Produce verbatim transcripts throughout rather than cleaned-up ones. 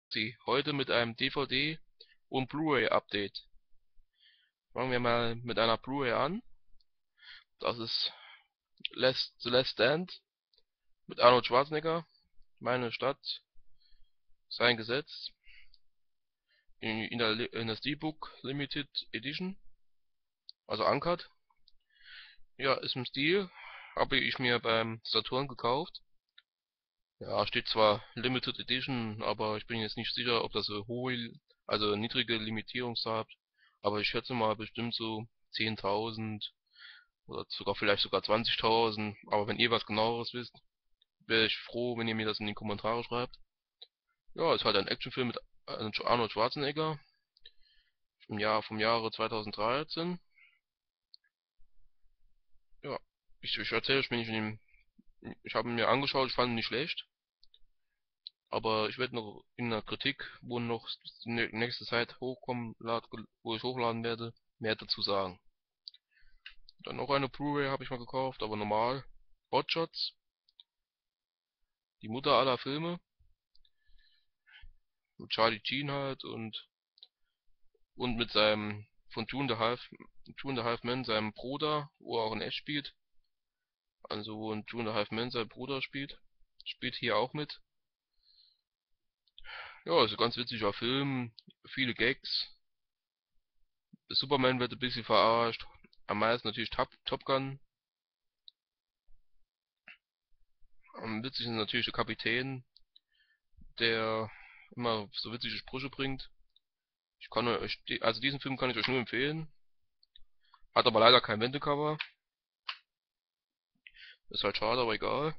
Sie heute mit einem D V D- und Blu-ray-Update. Fangen wir mal mit einer Blu-ray an. Das ist Last, The Last Stand mit Arnold Schwarzenegger. Meine Stadt, sein Gesetz. In, in der, in der Steelbook Limited Edition. Also Uncut. Ja, ist im Stil. Habe ich mir beim Saturn gekauft. Ja, steht zwar Limited Edition, aber ich bin jetzt nicht sicher, ob das so hohe, also niedrige Limitierungszahl hat. Aber ich schätze mal bestimmt so zehntausend oder sogar vielleicht sogar zwanzigtausend. Aber wenn ihr was genaueres wisst, wäre ich froh, wenn ihr mir das in die Kommentare schreibt. Ja, ist halt ein Actionfilm mit Arnold Schwarzenegger im Jahr vom Jahre zweitausenddreizehn. Ja, ich, ich erzähle euch, wenn ich ihn, ich habe ihn mir angeschaut, ich fand ihn nicht schlecht. Aber ich werde noch in der Kritik, wo noch in nächster Zeit hochkommen, wo ich hochladen werde, mehr dazu sagen. Dann noch eine Blu-ray habe ich mal gekauft, aber normal. Hotshots, die Mutter aller Filme, mit Charlie Sheen halt und und mit seinem von Two and a Half, Two and a Half Men, seinem Bruder, wo er auch in echt spielt. Also wo in Two and a Half Men sein Bruder spielt. Spielt hier auch mit. Ja, ist ein ganz witziger Film, viele Gags. Superman wird ein bisschen verarscht. Am meisten natürlich Top, Top Gun. Am witzigsten ist natürlich der Kapitän, der immer so witzige Sprüche bringt. Ich kann euch, also diesen Film kann ich euch nur empfehlen. Hat aber leider kein Wendecover. Ist halt schade, aber egal.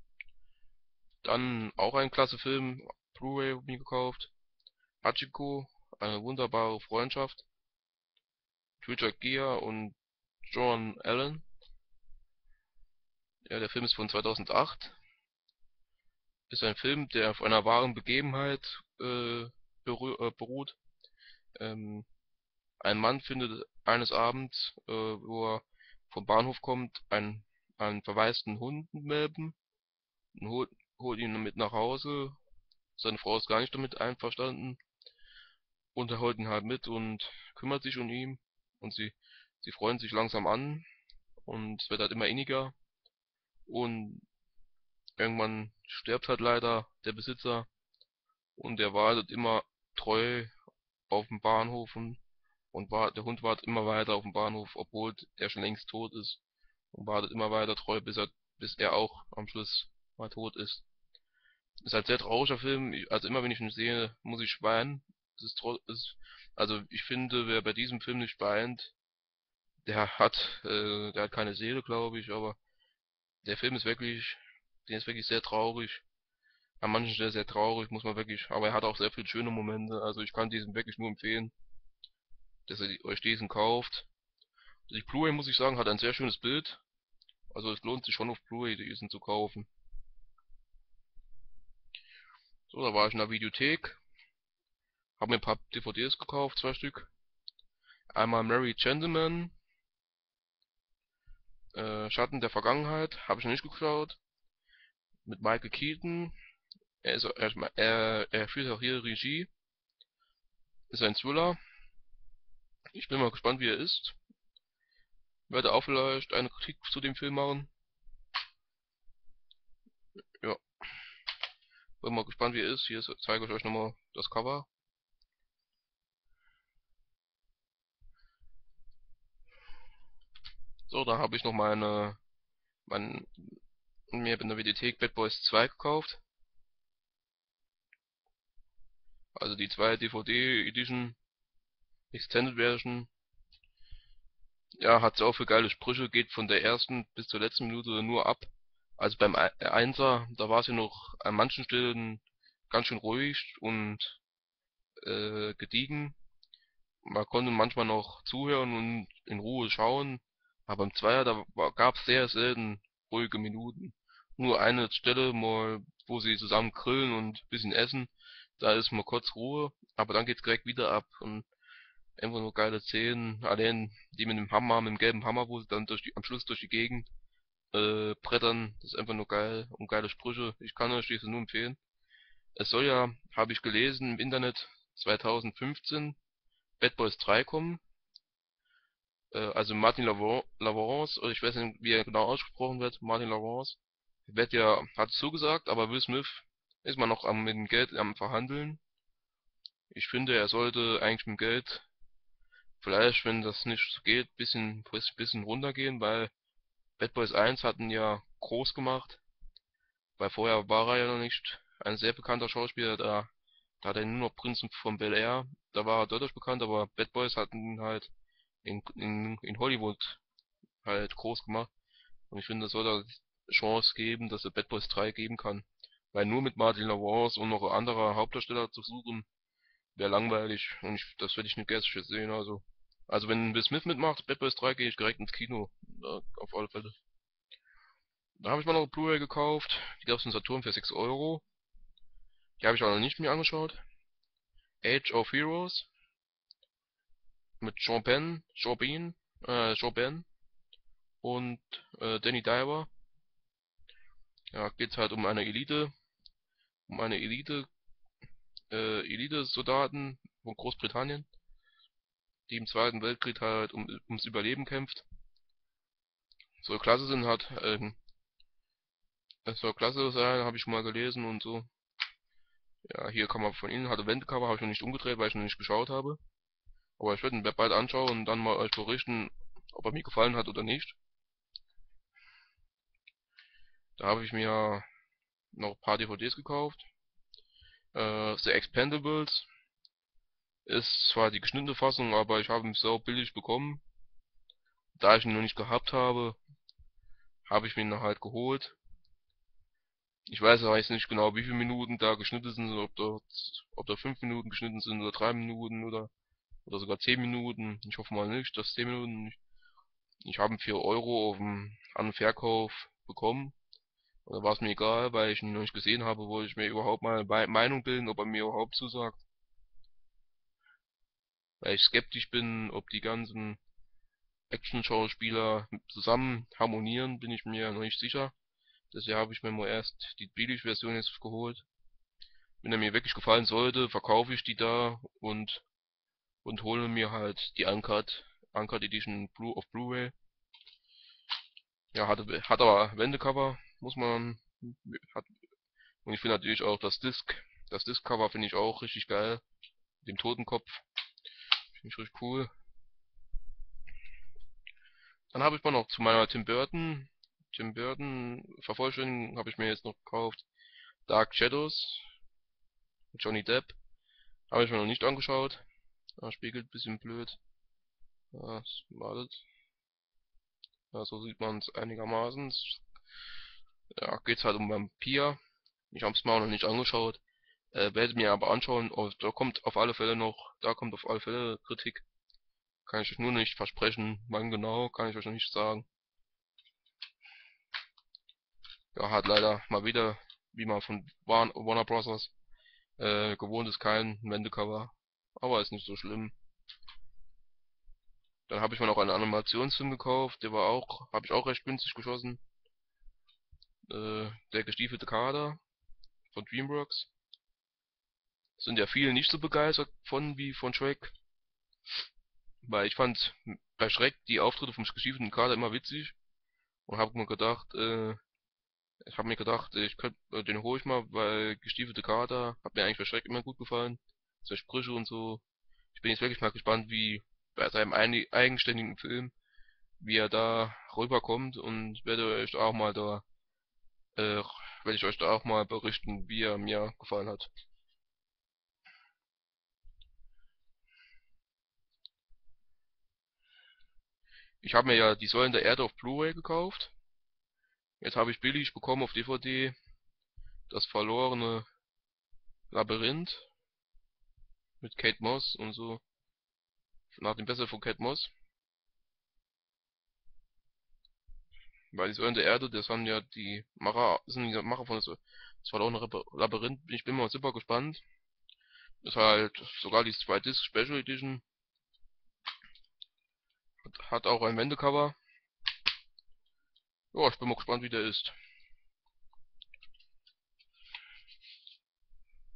Dann auch ein klasse Film, Blu-ray mir gekauft. Hachiko, eine wunderbare Freundschaft. Richard Gere und John Allen. Ja, der Film ist von zweitausendacht. Ist ein Film, der auf einer wahren Begebenheit äh, beru äh, beruht. Ähm, ein Mann findet eines Abends, äh, wo er vom Bahnhof kommt, einen, einen verwaisten Hundenwelpen und holt, holt ihn mit nach Hause. Seine Frau ist gar nicht damit einverstanden und er holt ihn halt mit und kümmert sich um ihn und sie, sie freuen sich langsam an und es wird halt immer inniger und irgendwann stirbt halt leider der Besitzer und er wartet immer treu auf dem Bahnhof und, und war, der Hund wartet immer weiter auf dem Bahnhof, obwohl er schon längst tot ist und wartet immer weiter treu, bis er, bis er auch am Schluss mal tot ist. Ist halt sehr trauriger Film, ich, also immer wenn ich ihn sehe, muss ich weinen. Es ist, ist, also ich finde, wer bei diesem Film nicht weint, der hat, äh, der hat keine Seele, glaube ich, aber der Film ist wirklich, der ist wirklich sehr traurig. An manchen Stellen sehr traurig, muss man wirklich, aber er hat auch sehr viele schöne Momente, also ich kann diesen wirklich nur empfehlen, dass ihr euch diesen kauft. Die Blu-ray, muss ich sagen, hat ein sehr schönes Bild, also es lohnt sich schon auf Blu-ray diesen zu kaufen. So, da war ich in der Videothek, habe mir ein paar D V Ds gekauft, zwei Stück. Einmal Merry Gentleman, äh, Schatten der Vergangenheit, habe ich noch nicht geschaut, mit Michael Keaton. Er ist, er, er, er führt auch hier Regie, ist ein Thriller. Ich bin mal gespannt, wie er ist. Werde auch vielleicht eine Kritik zu dem Film machen. Ja, bin mal gespannt, wie er ist. Hier zeige ich euch nochmal das Cover. So, da habe ich noch meine, mein, mir in der Videothek Bad Boys zwei gekauft. Also die zwei D V D Edition, Extended Version. Ja, hat so viele geile Sprüche, geht von der ersten bis zur letzten Minute nur ab. Also beim Einser, da war sie noch an manchen Stellen ganz schön ruhig und äh, gediegen. Man konnte manchmal noch zuhören und in Ruhe schauen. Aber im Zweier, da gab es sehr selten ruhige Minuten. Nur eine Stelle mal, wo sie zusammen grillen und ein bisschen essen. Da ist mal kurz Ruhe, aber dann geht's direkt wieder ab. Und einfach nur geile Szenen. Allein die mit dem Hammer, mit dem gelben Hammer, wo sie dann durch die, am Schluss durch die Gegend äh, brettern. Das ist einfach nur geil und geile Sprüche. Ich kann euch diese nur empfehlen. Es soll ja, habe ich gelesen im Internet, zweitausendfünfzehn Bad Boys drei kommen. Äh, also Martin Lavo- Lawrence, oder ich weiß nicht, wie er genau ausgesprochen wird, Martin Lawrence, wird ja, hat zugesagt, aber Will Smith ist man noch am, mit dem Geld am Verhandeln. Ich finde, er sollte eigentlich mit dem Geld, vielleicht, wenn das nicht so geht, bisschen, bisschen runtergehen, weil Bad Boys eins hatten ja groß gemacht, weil vorher war er ja noch nicht ein sehr bekannter Schauspieler, da, da hat er nur noch Prinzen von Bel-Air, da war er deutlich bekannt, aber Bad Boys hatten ihn halt in, in, in Hollywood halt groß gemacht. Und ich finde, es soll da Chance geben, dass er Bad Boys drei geben kann. Weil nur mit Martin Lawrence und noch ein anderer Hauptdarsteller zu suchen, wäre langweilig. Und ich, das werde ich nicht gerne sehen. Also, also wenn Will Smith mitmacht, Bad Boys drei, gehe ich direkt ins Kino. Ja, auf alle Fälle. Da habe ich mal noch eine Blu-ray gekauft. Die gab es in Saturn für sechs Euro. Die habe ich auch noch nicht mir angeschaut. Age of Heroes mit Sean Penn, Sean Bean, äh, Sean Penn und äh, Danny Dyer. Ja, geht's halt um eine Elite, um eine Elite äh, Elite-Soldaten von Großbritannien, die im Zweiten Weltkrieg halt um, ums Überleben kämpft. Soll klasse sind, hat, ähm, es soll klasse sein, habe ich schon mal gelesen und so. Ja, hier kann man von innen, hatte Wendecover, habe ich noch nicht umgedreht, weil ich noch nicht geschaut habe. Aber ich werde ihn bald anschauen und dann mal euch berichten, ob er mir gefallen hat oder nicht. Da habe ich mir noch ein paar D V Ds gekauft. Äh, The Expendables ist zwar die geschnittene Fassung, aber ich habe ihn so billig bekommen. Da ich ihn noch nicht gehabt habe, habe ich mir ihn halt geholt. Ich weiß aber jetzt nicht genau, wie viele Minuten da geschnitten sind, ob da, ob da fünf Minuten geschnitten sind oder drei Minuten oder, oder sogar zehn Minuten. Ich hoffe mal nicht, dass zehn Minuten. Ich, ich habe vier Euro auf dem An- und Verkauf bekommen. Und da war es mir egal, weil ich ihn noch nicht gesehen habe, wollte ich mir überhaupt mal eine Meinung bilden, ob er mir überhaupt zusagt. Weil ich skeptisch bin, ob die ganzen Action-Schauspieler zusammen harmonieren, bin ich mir noch nicht sicher. Deswegen habe ich mir mal erst die Billig-Version jetzt geholt. Wenn er mir wirklich gefallen sollte, verkaufe ich die da und und hole mir halt die Uncut, Uncut Edition Blue auf Blu-ray. Ja, hatte, hat aber Wendecover, muss man, hat, und ich finde natürlich auch das Disc, das Disc-Cover finde ich auch richtig geil. Mit dem Totenkopf, finde ich richtig cool. Dann habe ich mal noch zu meiner Tim Burton, Tim Burton Vervollständigung habe ich mir jetzt noch gekauft. Dark Shadows, mit Johnny Depp. Habe ich mir noch nicht angeschaut. Ja, spiegelt ein bisschen blöd. Ja, wartet. Ja, so sieht man es einigermaßen. Ja, geht's halt um Vampir. Ich hab's mir auch noch nicht angeschaut. Äh, werde mir aber anschauen. Oh, da kommt auf alle Fälle noch, da kommt auf alle Fälle Kritik. Kann ich euch nur nicht versprechen. Wann genau, kann ich euch noch nicht sagen. Ja, hat leider mal wieder, wie man von Warn- Warner Bros. Äh, gewohnt ist, kein Wendecover. Aber ist nicht so schlimm. Dann habe ich mir noch einen Animationsfilm gekauft. Der war auch, habe ich auch recht günstig geschossen. Äh, der gestiefelte Kader von DreamWorks. Sind ja viele nicht so begeistert von wie von Shrek. Weil ich fand bei Shrek die Auftritte vom gestiefelten Kader immer witzig. Und habe mir gedacht, äh, ich habe mir gedacht, ich könnte, äh, den hole ich mal, weil gestiefelte Kader hat mir eigentlich bei Shrek immer gut gefallen. So Sprüche und so. Ich bin jetzt wirklich mal gespannt, wie bei seinem ein, eigenständigen Film, wie er da rüberkommt und werde euch auch mal da, äh, werde ich euch da auch mal berichten, wie er mir gefallen hat. Ich habe mir ja die Säulen der Erde auf Blu-ray gekauft. Jetzt habe ich billig bekommen auf D V D das verlorene Labyrinth mit Kate Moss und so. Nach dem Besser von Kate Moss. Weil die Säulen der Erde, das haben ja die Macher, sind die Macher von das verlorene Labyrinth. Ich bin mal super gespannt. Ist halt sogar die zwei Disc Special Edition. Hat, hat auch ein Wendecover. Ja, ich bin mal gespannt, wie der ist.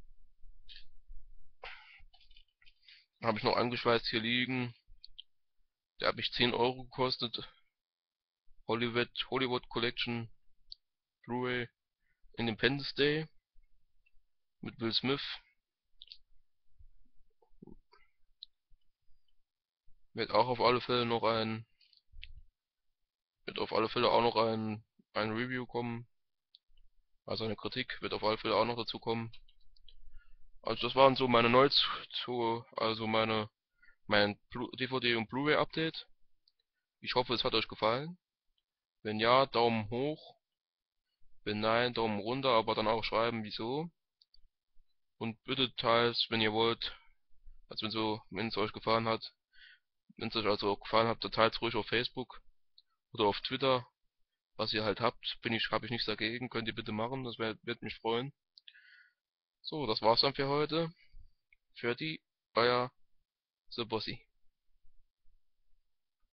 habe ich noch angeschweißt hier liegen. Der hat mich zehn Euro gekostet. Hollywood, Hollywood Collection Blu-ray Independence Day mit Will Smith. Wird auch auf alle Fälle noch ein, wird auf alle Fälle auch noch ein, ein Review kommen. Also eine Kritik wird auf alle Fälle auch noch dazu kommen. Also das waren so meine Neues zu, also meine, mein D V D und Blu-ray Update. Ich hoffe, es hat euch gefallen. Wenn ja, Daumen hoch. Wenn nein, Daumen runter, aber dann auch schreiben, wieso. Und bitte teilt, wenn ihr wollt, also wenn so, wenn es euch gefallen hat, wenn es euch also gefallen hat, dann teilt es ruhig auf Facebook oder auf Twitter, was ihr halt habt. Bin ich, habe ich nichts dagegen, könnt ihr bitte machen, das wird mich freuen. So, das war's dann für heute. Für die, euer The Bossy.